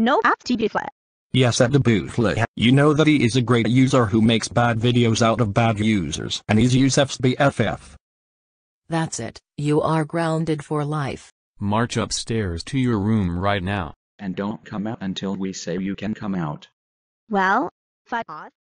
No, Bouflih. Yes, Abdou Bouflih. You know that he is a great user who makes bad videos out of bad users, and he's Yusuf's BFF. That's it, you are grounded for life. March upstairs to your room right now. And don't come out until we say you can come out. Well, fuck off.